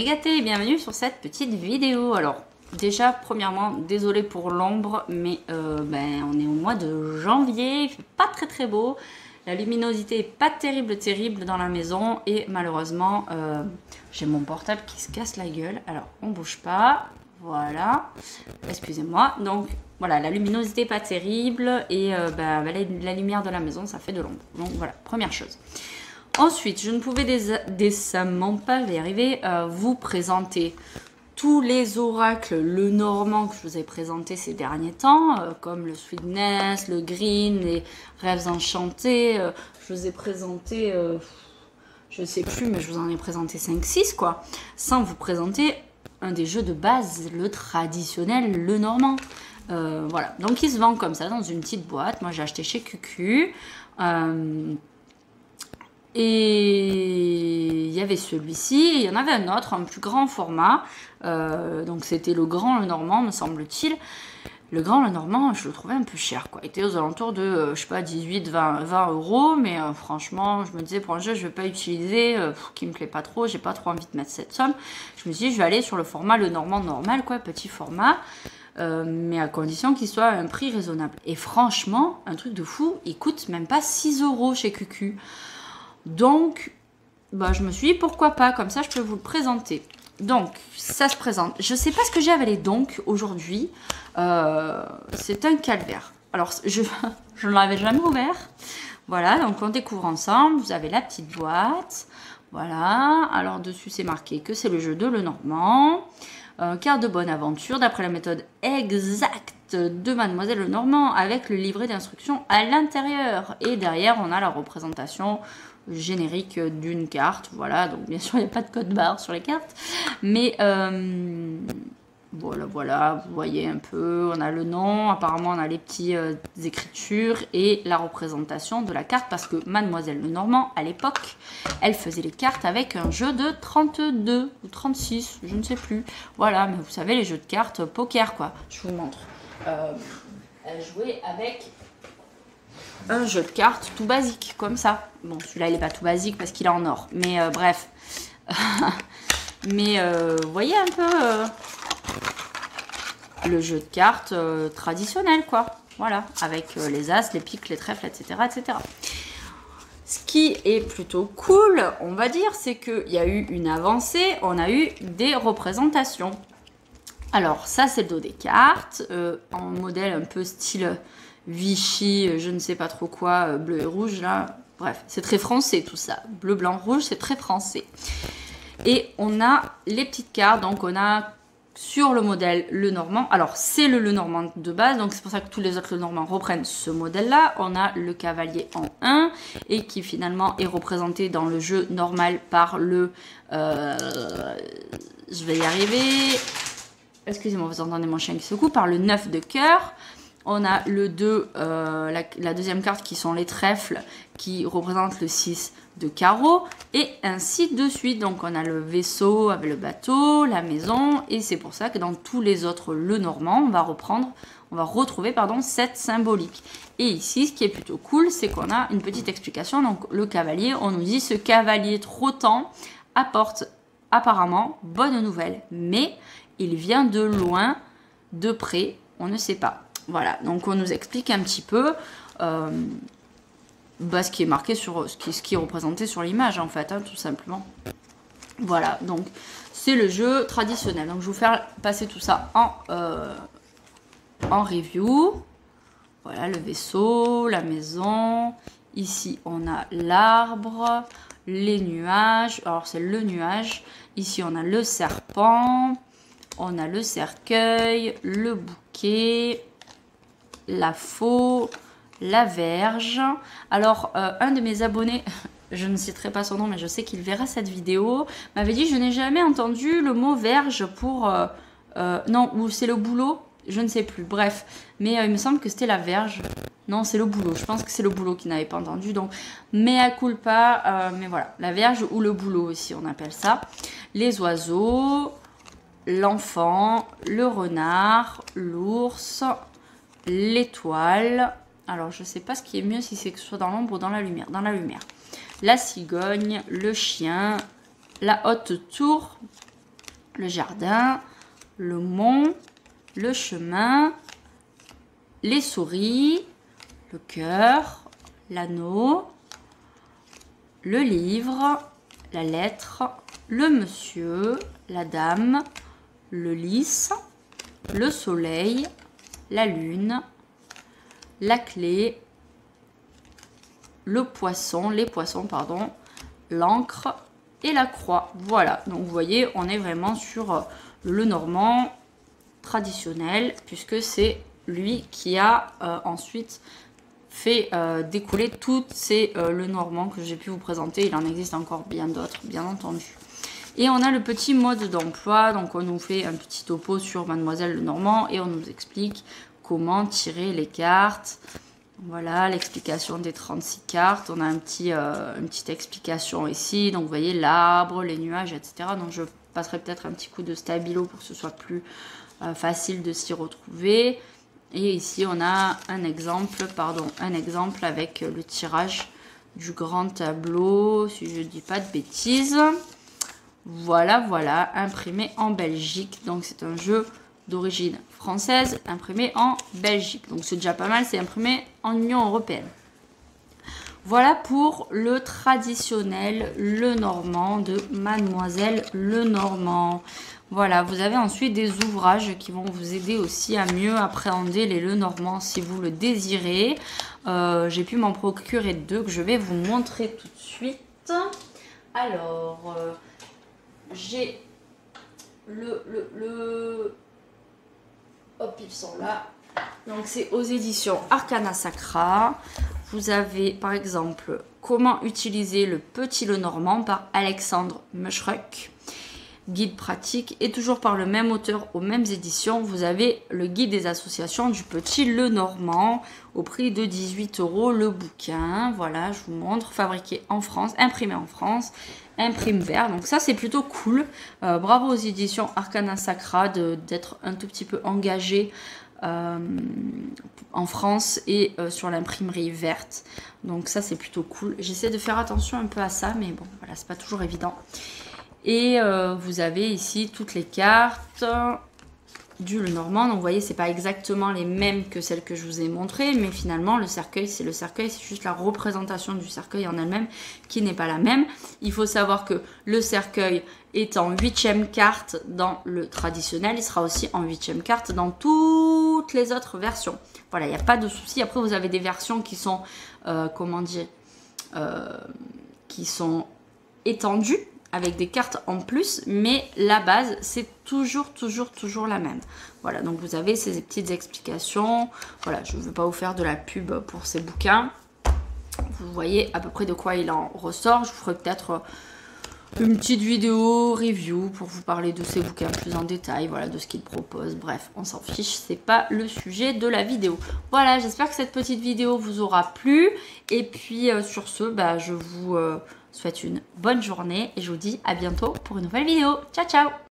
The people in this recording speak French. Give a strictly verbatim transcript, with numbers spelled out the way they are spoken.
gâtés et bienvenue sur cette petite vidéo. Alors déjà premièrement désolé pour l'ombre mais euh, ben, on est au mois de janvier, il fait pas très très beau, la luminosité est pas terrible terrible dans la maison et malheureusement euh, j'ai mon portable qui se casse la gueule. Alors on bouge pas, voilà, excusez-moi. Donc voilà, la luminosité pas terrible et euh, ben, la, la lumière de la maison ça fait de l'ombre. Donc voilà, première chose. Ensuite, je ne pouvais décemment pas, je vais y arriver, euh, vous présenter tous les oracles, le normand que je vous ai présenté ces derniers temps, euh, comme le Sweetness, le Green, les Rêves Enchantés. Euh, je vous ai présenté, euh, je ne sais plus, mais je vous en ai présenté cinq six, quoi. Sans vous présenter un des jeux de base, le traditionnel, le normand. Euh, voilà, donc il se vend comme ça, dans une petite boîte. Moi, j'ai acheté chez Q Q. Euh, Et il y avait celui-ci, il y en avait un autre, un plus grand format. Euh, donc c'était le grand, le normand, me semble-t-il. Le grand, le normand, je le trouvais un peu cher, quoi. Il était aux alentours de, euh, je sais pas, dix-huit, vingt, vingt euros. Mais euh, franchement, je me disais, pour un jeu, je vais pas utiliser, euh, qui me plaît pas trop, j'ai pas trop envie de mettre cette somme. Je me suis dit, je vais aller sur le format, le normand normal, quoi, petit format. Euh, mais à condition qu'il soit à un prix raisonnable. Et franchement, un truc de fou, il coûte même pas six euros chez Q Q. Donc, bah, je me suis dit, pourquoi pas, comme ça, je peux vous le présenter. Donc, ça se présente. Je ne sais pas ce que j'ai avalé donc, aujourd'hui. Euh, c'est un calvaire. Alors, je, je ne l'avais jamais ouvert. Voilà, donc on découvre ensemble. Vous avez la petite boîte. Voilà, alors dessus, c'est marqué que c'est le jeu de Le Normand. Euh, carte de bonne aventure, d'après la méthode exacte de Mademoiselle Lenormand, avec le livret d'instructions à l'intérieur. Et derrière, on a la représentation générique d'une carte. Voilà, donc bien sûr, il n'y a pas de code barre sur les cartes. Mais euh, voilà, voilà, vous voyez un peu, on a le nom, apparemment, on a les petites euh, écritures et la représentation de la carte, parce que Mademoiselle Lenormand, à l'époque, elle faisait les cartes avec un jeu de trente-deux ou trente-six, je ne sais plus. Voilà, mais vous savez, les jeux de cartes poker, quoi. Je vous montre. Euh, elle jouait avec un jeu de cartes tout basique, comme ça. Bon, celui-là, il n'est pas tout basique parce qu'il est en or. Mais euh, bref. Mais euh, vous voyez un peu euh, le jeu de cartes euh, traditionnel, quoi. Voilà, avec euh, les as, les piques, les trèfles, et cetera, et cetera. Ce qui est plutôt cool, on va dire, c'est qu'il y a eu une avancée. On a eu des représentations. Alors, ça, c'est le dos des cartes, euh, en modèle un peu style Vichy, je ne sais pas trop quoi, bleu et rouge, là. Bref, c'est très français, tout ça. Bleu, blanc, rouge, c'est très français. Et on a les petites cartes, donc on a sur le modèle Le Normand. Alors, c'est le Le Normand de base, donc c'est pour ça que tous les autres Le Normand reprennent ce modèle-là. On a le cavalier en un, et qui finalement est représenté dans le jeu normal par le... Euh, je vais y arriver... Excusez-moi, vous entendez mon chien qui secoue, par le neuf de cœur. On a le deux, euh, la, la deuxième carte qui sont les trèfles, qui représentent le six de carreau, et ainsi de suite. Donc on a le vaisseau avec le bateau, la maison, et c'est pour ça que dans tous les autres Le Normand, on va reprendre, on va retrouver pardon, cette symbolique. Et ici, ce qui est plutôt cool, c'est qu'on a une petite explication. Donc le cavalier, on nous dit, ce cavalier trottant apporte apparemment bonne nouvelle, mais il vient de loin, de près, on ne sait pas. Voilà, donc on nous explique un petit peu euh, bah, ce qui est marqué sur ce qui, ce qui est représenté sur l'image, en fait, hein, tout simplement. Voilà, donc c'est le jeu traditionnel. Donc je vais vous faire passer tout ça en, euh, en review. Voilà, le vaisseau, la maison. Ici, on a l'arbre, les nuages. Alors c'est le nuage. Ici, on a le serpent. On a le cercueil, le bouquet, la faux, la verge. Alors, euh, un de mes abonnés, je ne citerai pas son nom, mais je sais qu'il verra cette vidéo, m'avait dit, je n'ai jamais entendu le mot verge pour... Euh, euh, non, ou c'est le boulot, je ne sais plus, bref. Mais euh, il me semble que c'était la verge. Non, c'est le boulot, je pense que c'est le boulot qui n'avait pas entendu. Donc, mea culpa, euh, mais voilà, la verge ou le boulot aussi, on appelle ça. Les oiseaux... L'enfant, le renard, l'ours, l'étoile. Alors, je ne sais pas ce qui est mieux, si c'est que ce soit dans l'ombre ou dans la lumière. Dans la lumière. La cigogne, le chien, la haute tour, le jardin, le mont, le chemin, les souris, le cœur, l'anneau, le livre, la lettre, le monsieur, la dame, le lys, le soleil, la lune, la clé, le poisson, les poissons, pardon, l'encre et la croix. Voilà, donc vous voyez, on est vraiment sur le normand traditionnel, puisque c'est lui qui a euh, ensuite fait euh, découler toutes ces euh, le normand que j'ai pu vous présenter. Il en existe encore bien d'autres, bien entendu. Et on a le petit mode d'emploi, donc on nous fait un petit topo sur Mademoiselle Lenormand et on nous explique comment tirer les cartes. Voilà l'explication des trente-six cartes. On a un petit, euh, une petite explication ici. Donc vous voyez l'arbre, les nuages, et cetera. Donc je passerai peut-être un petit coup de stabilo pour que ce soit plus euh, facile de s'y retrouver. Et ici on a un exemple, pardon, un exemple avec le tirage du grand tableau, si je ne dis pas de bêtises. Voilà, voilà, imprimé en Belgique. Donc c'est un jeu d'origine française, imprimé en Belgique. Donc c'est déjà pas mal, c'est imprimé en Union européenne. Voilà pour le traditionnel Lenormand de Mademoiselle Lenormand. Voilà, vous avez ensuite des ouvrages qui vont vous aider aussi à mieux appréhender les Lenormand si vous le désirez. Euh, J'ai pu m'en procurer deux que je vais vous montrer tout de suite. Alors, euh, j'ai le, le, le... Hop, ils sont là. Donc, c'est aux éditions Arcana Sacra. Vous avez, par exemple, Comment utiliser le petit Lenormand par Alexandre Mushruck. Guide pratique. Et toujours par le même auteur aux mêmes éditions, vous avez le guide des associations du petit Lenormand au prix de dix-huit euros le bouquin. Voilà, je vous montre. Fabriqué en France, imprimé en France. Imprime vert, donc ça c'est plutôt cool. Euh, bravo aux éditions Arcana Sacra d'être un tout petit peu engagé euh, en France et euh, sur l'imprimerie verte. Donc ça c'est plutôt cool. J'essaie de faire attention un peu à ça, mais bon voilà, c'est pas toujours évident. Et euh, vous avez ici toutes les cartes du Lenormand. Donc vous voyez, c'est pas exactement les mêmes que celles que je vous ai montrées, mais finalement le cercueil, c'est le cercueil, c'est juste la représentation du cercueil en elle-même qui n'est pas la même. Il faut savoir que le cercueil est en huitième carte dans le traditionnel, il sera aussi en huitième carte dans toutes les autres versions. Voilà, il n'y a pas de souci. Après, vous avez des versions qui sont, euh, comment dire, euh, qui sont étendues, avec des cartes en plus, mais la base, c'est toujours, toujours, toujours la même. Voilà, donc vous avez ces petites explications. Voilà, je ne veux pas vous faire de la pub pour ces bouquins. Vous voyez à peu près de quoi il en ressort. Je vous ferai peut-être une petite vidéo review pour vous parler de ces bouquins plus en détail, voilà, de ce qu'ils proposent. Bref, on s'en fiche, c'est pas le sujet de la vidéo. Voilà, j'espère que cette petite vidéo vous aura plu. Et puis, euh, sur ce, bah, je vous... Euh, souhaite une bonne journée et je vous dis à bientôt pour une nouvelle vidéo. Ciao, ciao!